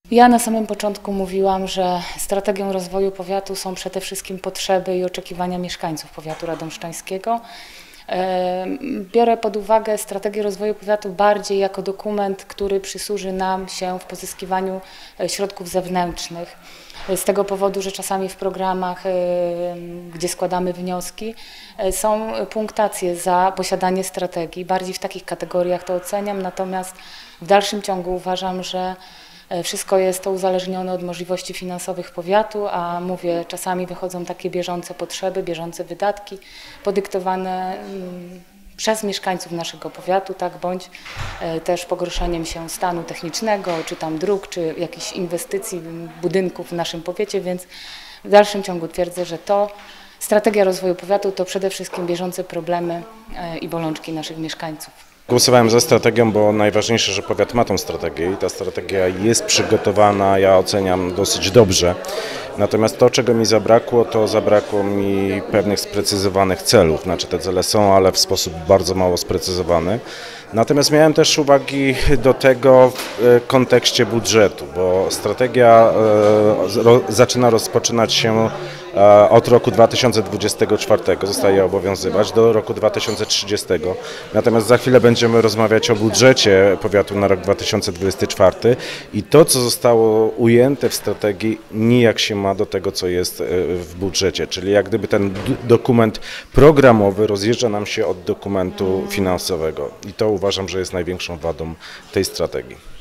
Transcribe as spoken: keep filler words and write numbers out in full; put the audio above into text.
Ja na samym początku mówiłam, że strategią rozwoju powiatu są przede wszystkim potrzeby i oczekiwania mieszkańców powiatu radomszczańskiego. Biorę pod uwagę strategię rozwoju powiatu bardziej jako dokument, który przysłuży nam się w pozyskiwaniu środków zewnętrznych. Z tego powodu, że czasami w programach, gdzie składamy wnioski, są punktacje za posiadanie strategii. Bardziej w takich kategoriach to oceniam, natomiast w dalszym ciągu uważam, że wszystko jest to uzależnione od możliwości finansowych powiatu, a mówię, czasami wychodzą takie bieżące potrzeby, bieżące wydatki podyktowane przez mieszkańców naszego powiatu, tak, bądź też pogorszeniem się stanu technicznego, czy tam dróg, czy jakichś inwestycji, budynków w naszym powiecie, więc w dalszym ciągu twierdzę, że to strategia rozwoju powiatu to przede wszystkim bieżące problemy i bolączki naszych mieszkańców. Głosowałem za strategią, bo najważniejsze, że powiat ma tą strategię i ta strategia jest przygotowana, ja oceniam dosyć dobrze. Natomiast to, czego mi zabrakło, to zabrakło mi pewnych sprecyzowanych celów. Znaczy te cele są, ale w sposób bardzo mało sprecyzowany. Natomiast miałem też uwagi do tego w kontekście budżetu, bo strategia zaczyna rozpoczynać się od roku dwa tysiące dwudziestego czwartego, zostaje obowiązywać do roku dwa tysiące trzydziestego. Natomiast za chwilę będziemy rozmawiać o budżecie powiatu na rok dwa tysiące dwudziesty czwarty i to, co zostało ujęte w strategii, nijak się ma do tego, co jest w budżecie. Czyli jak gdyby ten dokument programowy rozjeżdża nam się od dokumentu finansowego i to uważam, że jest największą wadą tej strategii.